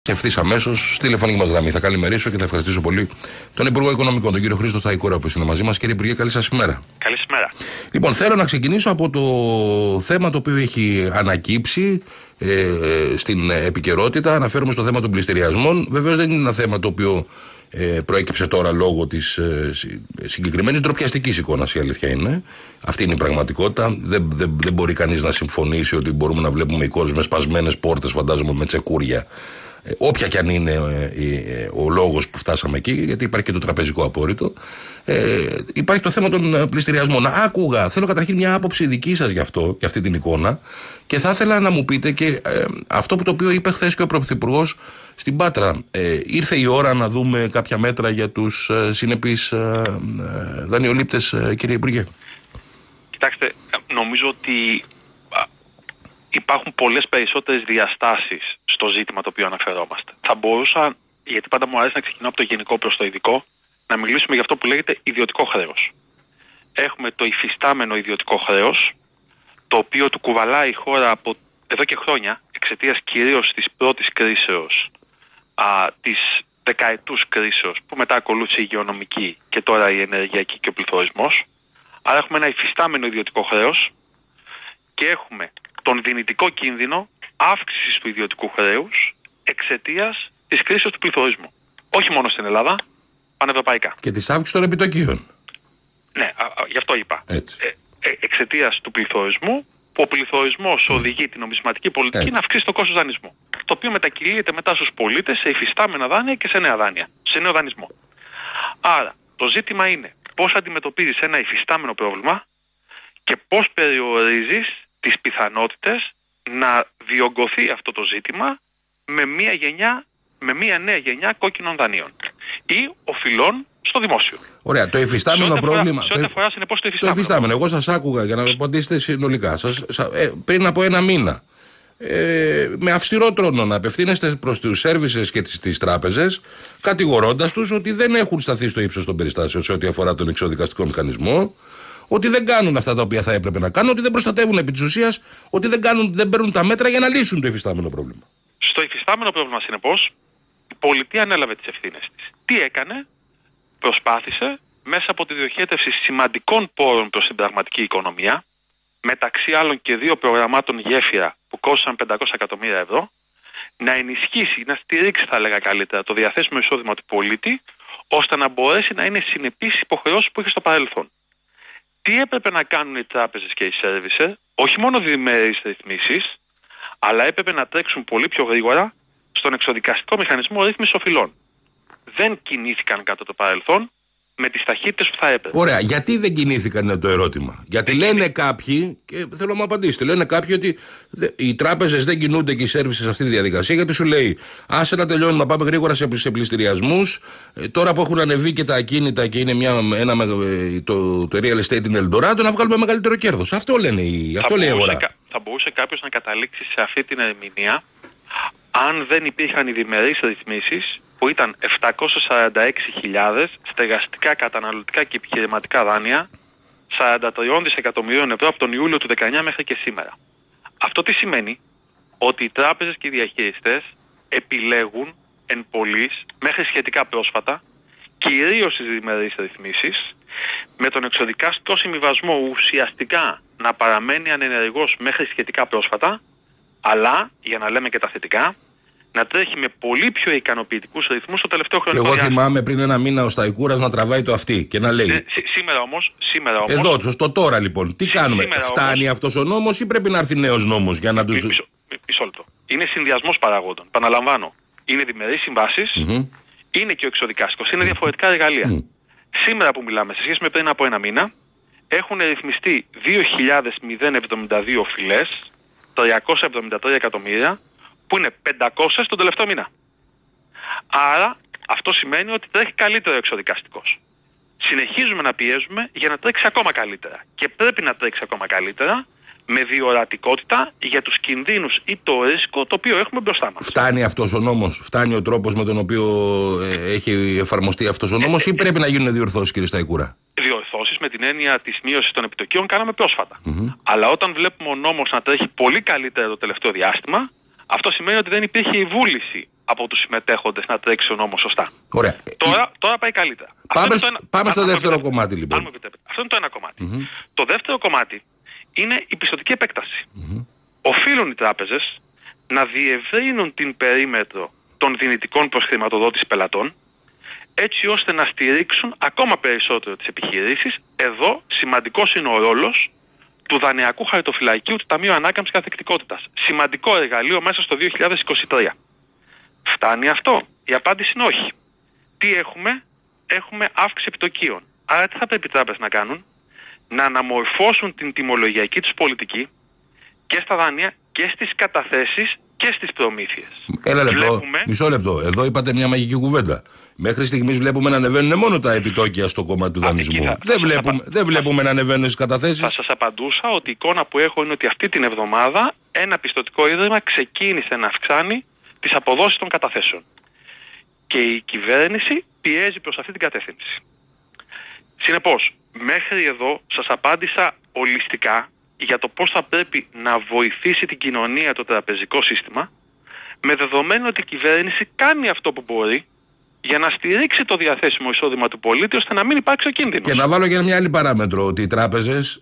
ευθύς αμέσως στη τηλεφωνική μας γραμμή. Θα καλημερίσω και θα ευχαριστήσω πολύ τον Υπουργό Οικονομικών, τον κύριο Χρήστο Σταϊκούρα, που είναι μαζί μας. Κύριε Υπουργέ, καλή σας ημέρα. Καλησπέρα. Λοιπόν, θέλω να ξεκινήσω από το θέμα το οποίο έχει ανακύψει στην επικαιρότητα. Αναφέρομαι στο θέμα των πληστηριασμών. Βεβαίως δεν είναι ένα θέμα το οποίο προέκυψε τώρα λόγω της συγκεκριμένης ντροπιαστικής εικόνας, η αλήθεια είναι. Αυτή είναι η πραγματικότητα. Δεν μπορεί κανείς να συμφωνήσει ότι μπορούμε να βλέπουμε εικόνες με σπασμένες πόρτες, φαντάζομαι με τσεκούρια. Όποια κι αν είναι ο λόγος που φτάσαμε εκεί, γιατί υπάρχει και το τραπεζικό απόρριτο, υπάρχει το θέμα των πληστηριασμών. Άκουγα, θέλω καταρχήν μια άποψη δική σας για αυτή την εικόνα, και θα ήθελα να μου πείτε και αυτό που το οποίο είπε χθες και ο Πρωθυπουργός στην Πάτρα. Ήρθε η ώρα να δούμε κάποια μέτρα για τους συνεπείς δανειολήπτες, κύριε Υπουργέ? Κοιτάξτε, νομίζω ότι υπάρχουν πολλές περισσότερες διαστάσεις στο ζήτημα το οποίο αναφερόμαστε. Θα μπορούσα, γιατί πάντα μου αρέσει να ξεκινάω από το γενικό προς το ειδικό, να μιλήσουμε για αυτό που λέγεται ιδιωτικό χρέος. Έχουμε το υφιστάμενο ιδιωτικό χρέος, το οποίο του κουβαλάει η χώρα από εδώ και χρόνια, εξαιτίας κυρίως της πρώτης κρίσεως, της δεκαετούς κρίσεως, που μετά ακολούθησε η υγειονομική και τώρα η ενεργειακή και ο πληθωρισμός. Άρα έχουμε ένα υφιστάμενο ιδιωτικό χρέος και έχουμε τον δυνητικό κίνδυνο αύξησης του ιδιωτικού χρέους εξαιτίας της κρίσης του πληθωρισμού. Όχι μόνο στην Ελλάδα, πανευρωπαϊκά. Και της αύξησης των επιτοκίων. Ναι, γι' αυτό είπα. Εξαιτίας του πληθωρισμού, που ο πληθωρισμός οδηγεί την νομισματική πολιτική να αυξήσει το κόστος δανεισμού. Το οποίο μετακυλείται μετά στους πολίτες σε υφιστάμενα δάνεια και σε νέα δάνεια, σε νέο δανεισμό. Άρα, το ζήτημα είναι πώς αντιμετωπίζεις ένα υφιστάμενο πρόβλημα και πώς περιορίζεις τις πιθανότητες να διωγγωθεί αυτό το ζήτημα με μια νέα γενιά κόκκινων δανείων ή οφειλών στο δημόσιο. Ωραία, το υφιστάμενο πρόβλημα. Σε ό,τι αφορά συνεπώς το υφιστάμενο. Το υφιστάμενο. Εγώ σας άκουγα για να απαντήσετε συνολικά. Πριν από ένα μήνα, με αυστηρό τρόνο να απευθύνεστε προς τους σέρβισες και τις τράπεζες, κατηγορώντας τους ότι δεν έχουν σταθεί στο ύψος των περιστάσεων σε ό,τι αφορά τον εξοδικαστικό μηχανισμό, ότι δεν κάνουν αυτά τα οποία θα έπρεπε να κάνουν, ότι δεν προστατεύουν επί της ουσίας, ότι δεν παίρνουν τα μέτρα για να λύσουν το υφιστάμενο πρόβλημα. Στο υφιστάμενο πρόβλημα, συνεπώς, η πολιτεία ανέλαβε τις ευθύνες της. Τι έκανε? Προσπάθησε μέσα από τη διοχέτευση σημαντικών πόρων προς την πραγματική οικονομία, μεταξύ άλλων και 2 προγραμμάτων γέφυρα που κόστησαν 500 εκατομμύρια ευρώ, να ενισχύσει, να στηρίξει, θα έλεγα καλύτερα, το διαθέσιμο εισόδημα του πολίτη, ώστε να μπορέσει να είναι συνεπής στις υποχρεώσεις που είχε στο παρελθόν. Τι έπρεπε να κάνουν οι τράπεζες και οι σέρβισερ? Όχι μόνο διμερείς ρυθμίσεις, αλλά έπρεπε να τρέξουν πολύ πιο γρήγορα στον εξοδικαστικό μηχανισμό ρύθμισης οφειλών. Δεν κινήθηκαν κατά το παρελθόν με τις ταχύτητες που θα έπρεπε. Ωραία, γιατί δεν κινήθηκαν είναι το ερώτημα. Γιατί λένε κάποιοι, και θέλω να μου απαντήσετε, λένε κάποιοι ότι οι τράπεζες δεν κινούνται και οι σέρβισες σε αυτή τη διαδικασία, γιατί σου λέει άσε να τελειώνουμε, να πάμε γρήγορα σε πληστηριασμούς. Τώρα που έχουν ανεβεί και τα ακίνητα και είναι το real estate in Eldorado, να βγάλουμε μεγαλύτερο κέρδος. Αυτό λένε αυτό λέει η αγορά. Θα μπορούσε κάποιος να καταλήξει σε αυτή την ερμηνεία αν δεν υπήρχαν οι διμερείς ρυθμίσεις, που ήταν 746.000 στεγαστικά, καταναλωτικά και επιχειρηματικά δάνεια 43 δισεκατομμυρίων ευρώ από τον Ιούλιο του 19 μέχρι και σήμερα. Αυτό τι σημαίνει? Ότι οι τράπεζες και οι διαχειριστές επιλέγουν εν πολλοίς μέχρι σχετικά πρόσφατα, κυρίως στις διμερείς ρυθμίσεις, με τον εξοδικαστικό συμβιβασμό ουσιαστικά να παραμένει ανενεργός μέχρι σχετικά πρόσφατα, αλλά, για να λέμε και τα θετικά, να τρέχει με πολύ πιο ικανοποιητικούς ρυθμούς το τελευταίο χρονικό διάστημα. Εγώ θυμάμαι πριν ένα μήνα ο Σταϊκούρας να τραβάει το αυτί και να λέει. Σήμερα όμως. Εδώ, στο τώρα λοιπόν, τι κάνουμε? Φτάνει αυτός ο νόμος ή πρέπει να έρθει νέος νόμος για να τους. Μισό λεπτό. Είναι συνδυασμός παραγόντων. Παναλαμβάνω. Είναι διμερείς συμβάσεις, είναι και ο εξοδικαστικός, είναι διαφορετικά εργαλεία. Σήμερα που μιλάμε, σε σχέση με πριν από ένα μήνα, έχουν ρυθμιστεί 2.072 οφειλές, 373 εκατομμύρια, που είναι 500 τον τελευταίο μήνα. Άρα αυτό σημαίνει ότι τρέχει καλύτερο ο εξοδικαστικός. Συνεχίζουμε να πιέζουμε για να τρέξει ακόμα καλύτερα. Και πρέπει να τρέξει ακόμα καλύτερα με διορατικότητα για τους κινδύνους ή το ρίσκο το οποίο έχουμε μπροστά μας. Φτάνει αυτός ο νόμος, φτάνει ο τρόπος με τον οποίο έχει εφαρμοστεί αυτός ο νόμος ή πρέπει να γίνουν διορθώσεις, κύριε Σταϊκούρα? Διορθώσεις με την έννοια της μείωσης των επιτοκίων κάναμε πρόσφατα. Αλλά όταν βλέπουμε ο νόμος να τρέχει πολύ καλύτερα το τελευταίο διάστημα, αυτό σημαίνει ότι δεν υπήρχε η βούληση από τους συμμετέχοντες να τρέξει ο νόμος σωστά. Ωραία. Τώρα πάει καλύτερα. Πάμε στο δεύτερο κομμάτι, λοιπόν. Αυτό είναι το ένα κομμάτι. Το δεύτερο κομμάτι είναι η πιστωτική επέκταση. Οφείλουν οι τράπεζες να διευρύνουν την περίμετρο των δυνητικών προς χρηματοδότηση πελατών, έτσι ώστε να στηρίξουν ακόμα περισσότερο τις επιχειρήσεις. Εδώ σημαντικός είναι ο ρόλος του δανειακού χαρτοφυλακίου του Ταμείου Ανάκαμψης και Ανθεκτικότητας. Σημαντικό εργαλείο μέσα στο 2023. Φτάνει αυτό? Η απάντηση είναι όχι. Τι έχουμε? Έχουμε αύξηση επιτοκίων. Άρα τι θα πρέπει οι τράπεζες να κάνουν? Να αναμορφώσουν την τιμολογιακή τους πολιτική και στα δάνεια και στις καταθέσεις και στις προμήθειες. Ένα λεπτό, μισό λεπτό. Εδώ είπατε μια μαγική κουβέντα. Μέχρι στιγμής βλέπουμε να ανεβαίνουν μόνο τα επιτόκια στο κομμάτι του δανεισμού. Δεν βλέπουμε να ανεβαίνουν στις καταθέσεις. Θα σας απαντούσα ότι η εικόνα που έχω είναι ότι αυτή την εβδομάδα ένα πιστωτικό ίδρυμα ξεκίνησε να αυξάνει τις αποδόσεις των καταθέσεων. Και η κυβέρνηση πιέζει προς αυτή την κατεύθυνση. Συνεπώς, μέχρι εδώ σας απάντησα ολιστικά για το πώς θα πρέπει να βοηθήσει την κοινωνία το τραπεζικό σύστημα, με δεδομένο ότι η κυβέρνηση κάνει αυτό που μπορεί για να στηρίξει το διαθέσιμο εισόδημα του πολίτη, ώστε να μην υπάρξει ο κίνδυνος. Και να βάλω και μια άλλη παράμετρο, ότι οι τράπεζες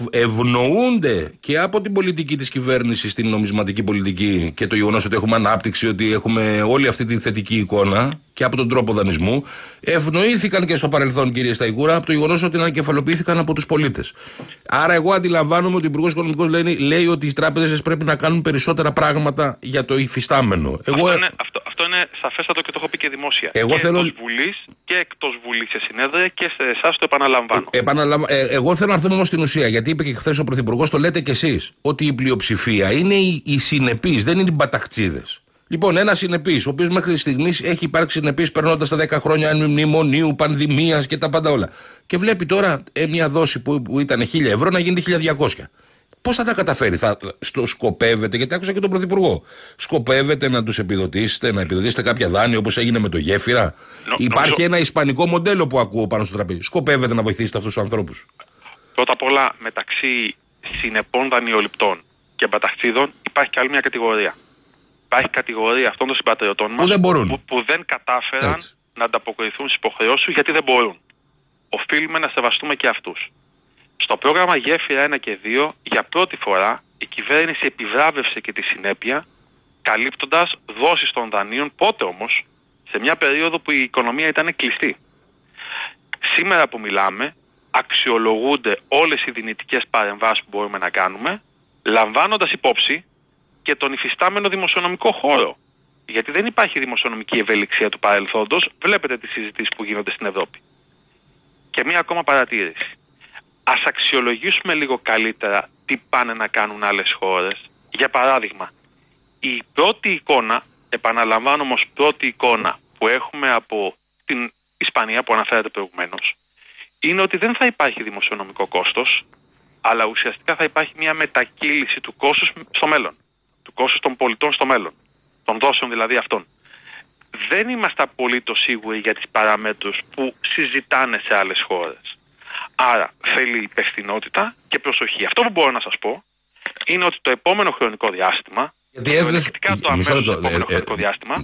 ευνοούνται και από την πολιτική της κυβέρνησης στην νομισματική πολιτική και το γεγονός ότι έχουμε ανάπτυξη, ότι έχουμε όλη αυτή τη θετική εικόνα και από τον τρόπο δανεισμού. Ευνοήθηκαν και στο παρελθόν, κύριε Σταϊκούρα, από το γεγονός ότι ανακεφαλοποιήθηκαν από τους πολίτες. Άρα, εγώ αντιλαμβάνομαι ότι ο Υπουργός Οικονομικών λέει ότι οι τράπεζες πρέπει να κάνουν περισσότερα πράγματα για το υφιστάμενο. Αυτό είναι σαφέστατο και το έχω πει και δημόσια. Εντός Βουλής και εκτός Βουλής σε συνέδρια και σε εσάς το επαναλαμβάνω. Εγώ θέλω να έρθουμε όμως στην ουσία, γιατί είπε και χθες ο Πρωθυπουργός, το λέτε κι εσείς, ότι η πλειοψηφία είναι οι συνεπείς, δεν είναι οι μπαταχτσίδες. Λοιπόν, ένα συνεπής, ο οποίος μέχρι στιγμής έχει υπάρξει συνεπής περνώντας τα 10 χρόνια μνημονίου, πανδημίας και τα πάντα όλα. Και βλέπει τώρα μια δόση που ήταν 1.000 ευρώ να γίνεται 1.200. Πώς θα τα καταφέρει? Σκοπεύετε, γιατί άκουσα και τον Πρωθυπουργό, σκοπεύετε να τους επιδοτήσετε, να επιδοτήσετε κάποια δάνεια όπως έγινε με το Γέφυρα? Υπάρχει ένα ισπανικό μοντέλο που ακούω πάνω στο τραπέζι. Σκοπεύετε να βοηθήσετε αυτούς τους ανθρώπους? Πρώτα απ' όλα, μεταξύ συνεπών δανειοληπτών και μπαταχτσίδων υπάρχει και άλλη μια κατηγορία. Υπάρχει κατηγορία αυτών των συμπατριωτών μας που δεν κατάφεραν να ανταποκριθούν στις υποχρεώσεις τους, γιατί δεν μπορούν. Οφείλουμε να σεβαστούμε και αυτούς. Στο πρόγραμμα Γέφυρα 1 και 2, για πρώτη φορά η κυβέρνηση επιβράβευσε και τη συνέπεια, καλύπτοντας δόσεις των δανείων. Πότε όμως? Σε μια περίοδο που η οικονομία ήταν κλειστή. Σήμερα που μιλάμε, αξιολογούνται όλες οι δυνητικές παρεμβάσεις που μπορούμε να κάνουμε, λαμβάνοντας υπόψη και τον υφιστάμενο δημοσιονομικό χώρο. Γιατί δεν υπάρχει δημοσιονομική ευελιξία του παρελθόντος. Βλέπετε τις συζητήσεις που γίνονται στην Ευρώπη. Και μία ακόμα παρατήρηση. Ας αξιολογήσουμε λίγο καλύτερα τι πάνε να κάνουν άλλες χώρες. Για παράδειγμα, η πρώτη εικόνα, επαναλαμβάνω όμως πρώτη εικόνα που έχουμε από την Ισπανία που αναφέρατε προηγουμένως, είναι ότι δεν θα υπάρχει δημοσιονομικό κόστος, αλλά ουσιαστικά θα υπάρχει μια μετακύληση του κόστους στο μέλλον. Του κόστους των πολιτών στο μέλλον. Των δόσεων δηλαδή αυτών. Δεν είμαστε απολύτως σίγουροι για τις παραμέτρους που συζητάνε σε άλλες χώρες. Άρα θέλει υπευθυνότητα και προσοχή. Αυτό που μπορώ να σας πω είναι ότι το επόμενο χρονικό διάστημα, το αμέσως επόμενο χρονικό διάστημα,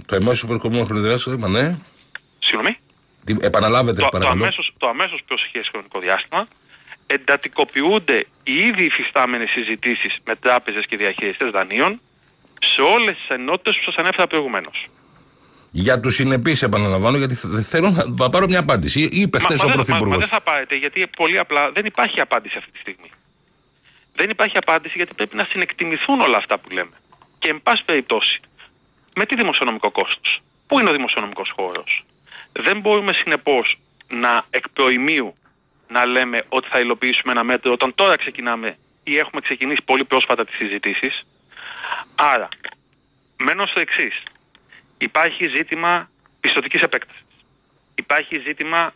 ναι. Συγγνώμη. Επαναλάβετε, παρακαλώ. Το αμέσως προσεχές χρονικό διάστημα εντατικοποιούνται οι ήδη υφιστάμενες συζητήσεις με τράπεζες και διαχειριστές δανείων σε όλες τις ενότητες που σας ανέφερα προηγουμένως. Για τους συνεπείς, επαναλαμβάνω, γιατί θέλω να πάρω μια απάντηση. Είπε χθες ο Πρωθυπουργός. Μα δεν θα πάρετε, γιατί πολύ απλά δεν υπάρχει απάντηση αυτή τη στιγμή. Δεν υπάρχει απάντηση γιατί πρέπει να συνεκτιμηθούν όλα αυτά που λέμε. Και εν πάση περιπτώσει, με τι δημοσιονομικό κόστος? Πού είναι ο δημοσιονομικός χώρος? Δεν μπορούμε συνεπώς να εκ προημίου να λέμε ότι θα υλοποιήσουμε ένα μέτρο όταν τώρα ξεκινάμε ή έχουμε ξεκινήσει πολύ πρόσφατα τις συζητήσεις. Άρα, μένω στο εξής. Υπάρχει ζήτημα πιστωτικής επέκτασης. Υπάρχει ζήτημα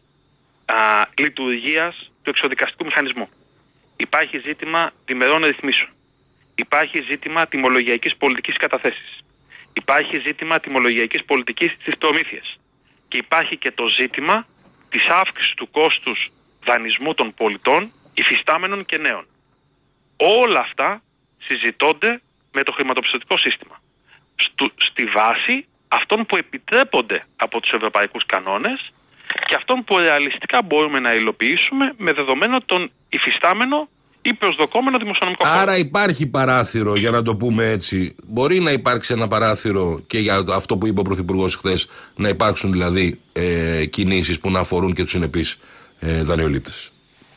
λειτουργίας του εξοδικαστικού μηχανισμού. Υπάρχει ζήτημα διμερών ρυθμίσεων. Υπάρχει ζήτημα τιμολογιακής πολιτικής καταθέσεις. Υπάρχει ζήτημα τιμολογιακής πολιτικής στις προμήθειες. Και υπάρχει και το ζήτημα της αύξησης του κόστους δανεισμού των πολιτών, υφιστάμενων και νέων. Όλα αυτά συζητώνται με το χρηματοπιστωτικό σύστημα. Στη βάση αυτών που επιτρέπονται από τους ευρωπαϊκούς κανόνες και αυτών που ρεαλιστικά μπορούμε να υλοποιήσουμε με δεδομένο τον υφιστάμενο ή προσδοκόμενο δημοσιονομικό χώρο. Άρα υπάρχει παράθυρο, για να το πούμε έτσι. Μπορεί να υπάρξει ένα παράθυρο και για αυτό που είπε ο Πρωθυπουργός χθες, να υπάρξουν δηλαδή κινήσεις που να αφορούν και τους συνεπείς δανειολήπτες.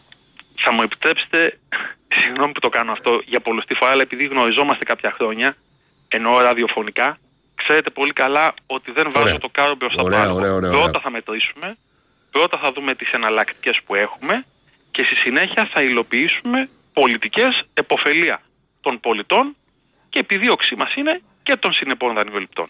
Θα μου επιτρέψετε, συγγνώμη που το κάνω αυτό για πολλωστή φορά, αλλά επειδή γνωριζόμαστε κάποια χρόνια, εννοώ ραδιοφωνικά, ξέρετε πολύ καλά ότι δεν βάζω το κάρο μπροστά από άλλο. Πρώτα θα μετρήσουμε, πρώτα θα δούμε τις εναλλακτικές που έχουμε και στη συνέχεια θα υλοποιήσουμε πολιτικές επωφελία των πολιτών και επιδίωξή μας είναι και των συνεπών δανειοληπτών.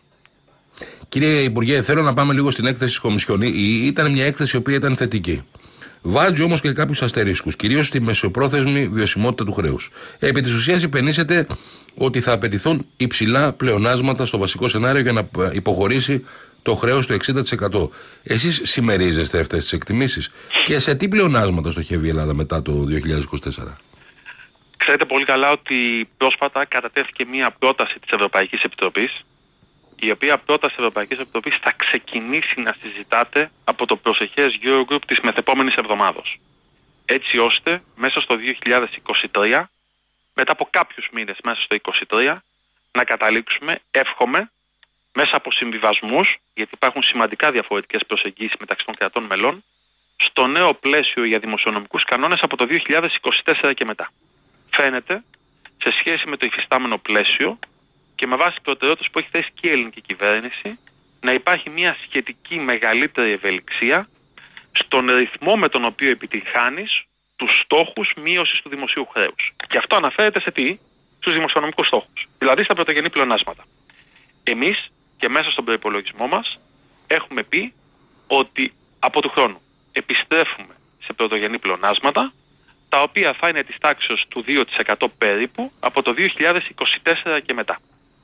Κύριε Υπουργέ, θέλω να πάμε λίγο στην έκθεση της Κομισιόν. Ήταν μια έκθεση η οποία ήταν θετική. Βάζει όμως και κάποιους αστερίσκους, κυρίως στη μεσοπρόθεσμη βιωσιμότητα του χρέους. Επί της ουσίας υπενήσεται ότι θα απαιτηθούν υψηλά πλεονάσματα στο βασικό σενάριο για να υποχωρήσει το χρέος του 60%. Εσείς συμμερίζεστε αυτές τις εκτιμήσεις και σε τι πλεονάσματα στοχεύει η Ελλάδα μετά το 2024? Ξέρετε πολύ καλά ότι πρόσφατα κατατέθηκε μια πρόταση της Ευρωπαϊκής Επιτροπής, η οποία πρόταση της Ευρωπαϊκής Επιτροπής θα ξεκινήσει να συζητάται από το προσεχές Eurogroup της μεθεπόμενης εβδομάδος. Έτσι ώστε μέσα στο 2023, μετά από κάποιους μήνες μέσα στο 2023, να καταλήξουμε, εύχομαι, μέσα από συμβιβασμούς, γιατί υπάρχουν σημαντικά διαφορετικές προσεγγίσεις μεταξύ των κρατών μελών, στο νέο πλαίσιο για δημοσιονομικούς κανόνες από το 2024 και μετά. Φαίνεται, σε σχέση με το υφιστάμενο πλαίσιο και με βάση προτεραιότητες που έχει θέσει και η ελληνική κυβέρνηση, να υπάρχει μια σχετική μεγαλύτερη ευελιξία στον ρυθμό με τον οποίο επιτυγχάνεις τους στόχους μείωσης του δημοσίου χρέους. Και αυτό αναφέρεται σε τι? Στους δημοσιονομικούς στόχους, δηλαδή στα πρωτογενή πλεονάσματα. Εμείς και μέσα στον προϋπολογισμό μας έχουμε πει ότι από του χρόνου επιστρέφουμε σε πρωτογενή πλεονάσματα, τα οποία θα είναι της τάξης του 2% περίπου από το 2024 και μετά.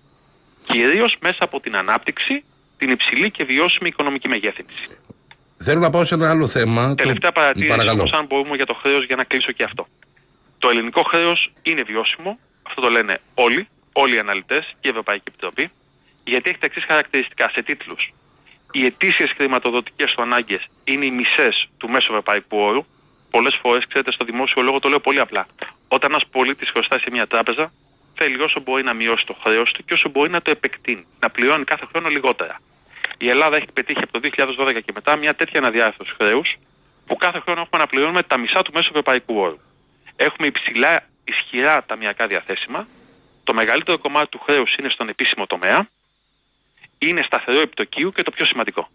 Κυρίως μέσα από την ανάπτυξη, την υψηλή και βιώσιμη οικονομική μεγέθυνση. Θέλω να πάω σε ένα άλλο θέμα. Τελευταία παρατήρηση όμως, αν μπορούμε, για το χρέος, για να κλείσω και αυτό. Το ελληνικό χρέος είναι βιώσιμο, αυτό το λένε όλοι οι αναλυτές και η Ευρωπαϊκή Επιτροπή, γιατί έχει τα εξής χαρακτηριστικά σε τίτλους. Οι ετήσιες χρηματοδοτικές του ανάγκες είναι οι μισές του μέσου ευρωπαϊκού όρου. Πολλές φορές, ξέρετε, στο δημόσιο λόγο το λέω πολύ απλά. Όταν ένας πολίτης χρωστάει σε μια τράπεζα, θέλει όσο μπορεί να μειώσει το χρέος του και όσο μπορεί να το επεκτείνει, να πληρώνει κάθε χρόνο λιγότερα. Η Ελλάδα έχει πετύχει από το 2012 και μετά μια τέτοια αναδιάρθρωση χρέους, που κάθε χρόνο έχουμε να πληρώνουμε τα μισά του μέσου ευρωπαϊκού όρου. Έχουμε υψηλά, ισχυρά ταμιακά διαθέσιμα. Το μεγαλύτερο κομμάτι του χρέους είναι στον επίσημο τομέα. Είναι σταθερό επιτοκίου και το πιο σημαντικό.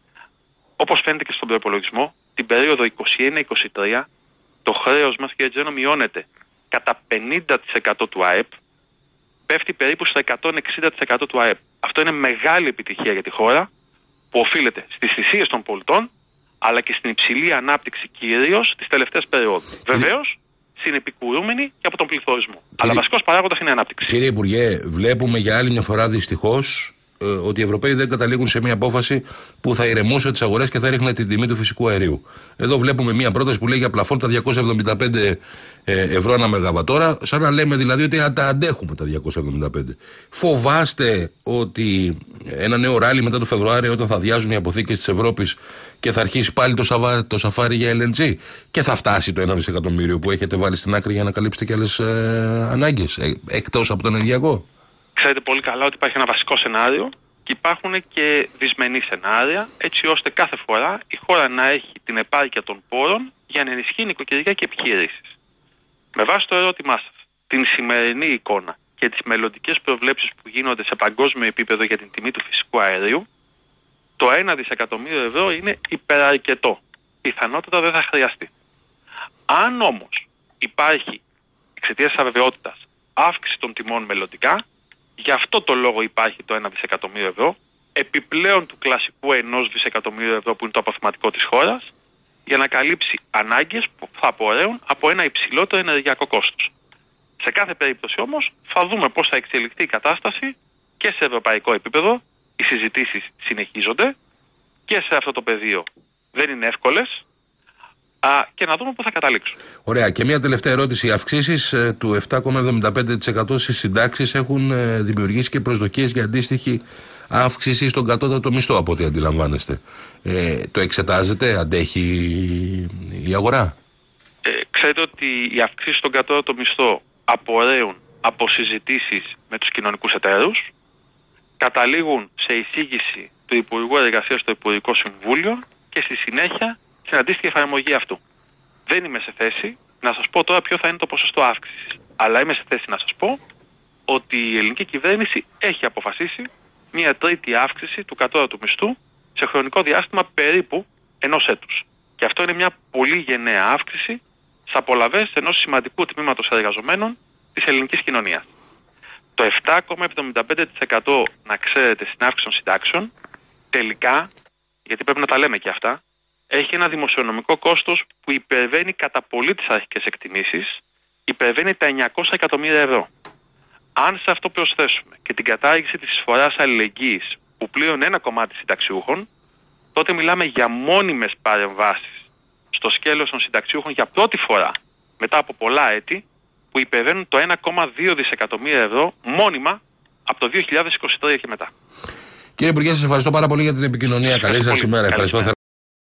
Όπως φαίνεται και στον προϋπολογισμό, την περίοδο 21-23 το χρέος μας, κύριε Τζένο, μειώνεται κατά 50% του ΑΕΠ, πέφτει περίπου στο 160% του ΑΕΠ. Αυτό είναι μεγάλη επιτυχία για τη χώρα, που οφείλεται στις θυσίες των πολιτών, αλλά και στην υψηλή ανάπτυξη κυρίως τις τελευταίες περιόδους. Βεβαίως, συνεπικουρούμενη και από τον πληθωρισμό. Αλλά βασικός παράγοντας είναι η ανάπτυξη. Κύριε Υπουργέ, βλέπουμε για άλλη μια φορά δυστυχώς ότι οι Ευρωπαίοι δεν καταλήγουν σε μια απόφαση που θα ηρεμούσε τις αγορές και θα έριχνε την τιμή του φυσικού αερίου. Εδώ βλέπουμε μια πρόταση που λέει για πλαφόν τα 275 ευρώ ανά μεγαβατόρα, σαν να λέμε δηλαδή ότι τα αντέχουμε τα 275. Φοβάστε ότι ένα νέο ράλι μετά το Φεβρουάριο, όταν θα αδειάζουν οι αποθήκες της Ευρώπης και θα αρχίσει πάλι το σαφάρι για LNG και θα φτάσει το 1 δισεκατομμύριο που έχετε βάλει στην άκρη για να καλύψετε και άλλες ανάγκες εκτός από το ενεργειακό? Ξέρετε πολύ καλά ότι υπάρχει ένα βασικό σενάριο και υπάρχουν και δυσμενή σενάρια, έτσι ώστε κάθε φορά η χώρα να έχει την επάρκεια των πόρων για να ενισχύει νοικοκυριά και επιχειρήσεις. Με βάση το ερώτημά σας, την σημερινή εικόνα και τις μελλοντικές προβλέψεις που γίνονται σε παγκόσμιο επίπεδο για την τιμή του φυσικού αερίου, το 1 δισεκατομμύριο ευρώ είναι υπεραρκετό. Πιθανότατα δεν θα χρειαστεί. Αν όμως υπάρχει εξαιτίας της αβεβαιότητας αύξηση των τιμών μελλοντικά, γι' αυτό το λόγο υπάρχει το 1 δισεκατομμύριο ευρώ, επιπλέον του κλασικού 1 δισεκατομμύριου ευρώ που είναι το αποθεματικό της χώρας, για να καλύψει ανάγκες που θα απορρέουν από ένα υψηλότερο ενεργειακό κόστος. Σε κάθε περίπτωση όμως θα δούμε πώς θα εξελιχθεί η κατάσταση και σε ευρωπαϊκό επίπεδο. Οι συζητήσεις συνεχίζονται και σε αυτό το πεδίο δεν είναι εύκολες, και να δούμε πού θα καταλήξουν. Ωραία. Και μια τελευταία ερώτηση. Οι αυξήσεις του 7,75% στις συντάξεις έχουν δημιουργήσει και προσδοκίες για αντίστοιχη αύξηση στον κατώτατο μισθό, από ό,τι αντιλαμβάνεστε. Το εξετάζετε, αντέχει η αγορά? Ξέρετε ότι οι αυξήσεις στον κατώτατο μισθό απορρέουν από συζητήσεις με τους κοινωνικούς εταίρους, καταλήγουν σε εισήγηση του Υπουργού Εργασίας στο Υπουργικό Συμβούλιο και στη συνέχεια στην αντίστοιχη εφαρμογή αυτού. Δεν είμαι σε θέση να σας πω τώρα ποιο θα είναι το ποσοστό αύξησης, αλλά είμαι σε θέση να σας πω ότι η ελληνική κυβέρνηση έχει αποφασίσει μια τρίτη αύξηση του κατώτατου μισθού σε χρονικό διάστημα περίπου 1 έτους. Και αυτό είναι μια πολύ γενναία αύξηση στις απολαβές ενός σημαντικού τμήματος εργαζομένων της ελληνικής κοινωνίας. Το 7,75% να ξέρετε στην αύξηση των συντάξεων, τελικά, γιατί πρέπει να τα λέμε και αυτά, έχει ένα δημοσιονομικό κόστος που υπερβαίνει κατά πολύ τις αρχικές εκτιμήσεις, υπερβαίνει τα 900 εκατομμύρια ευρώ. Αν σε αυτό προσθέσουμε και την κατάργηση της εισφοράς αλληλεγγύης που πλήρωνε ένα κομμάτι συνταξιούχων, τότε μιλάμε για μόνιμες παρεμβάσεις στο σκέλος των συνταξιούχων για πρώτη φορά μετά από πολλά έτη, που υπερβαίνουν το 1,2 δισεκατομμύρια ευρώ μόνιμα από το 2023 και μετά. Κύριε Υπουργέ, σας ευχαριστώ πάρα πολύ για την επικοινωνία. Καλή σας ημέρα. Ευχαριστώ.